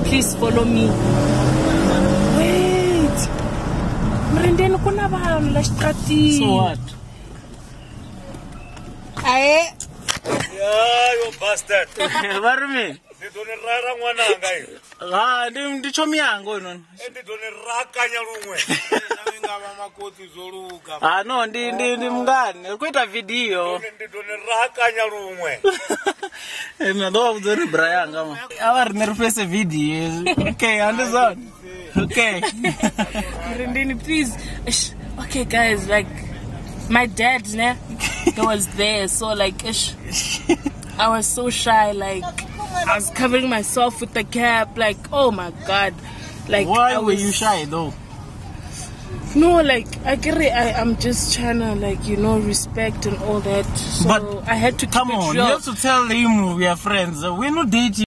please follow me. Wait. Mrendeni kuna vanhu la xitratini. So what? Aye. Yeah, you bastard. What do you mean? Ndidone rara mwananga iyo. Ndi chomiyango inoni. Ndidone rakanya lumwe. Ngava makoti zoluka. No, ndi mngani. Kuita video. Ndidone rakanya lumwe. Ndo uzori Brian kama. Avar nerfese video. Okay, understand? Okay. Mrendeni, please. Okay, guys, like my dad, he was there, so like I was so shy, like I was covering myself with the cap, like oh my god, like why were you shy though? No, like I'm just trying to like respect and all that, so but I had to come keep it on, real. you have to tell him we are friends. We're not dating.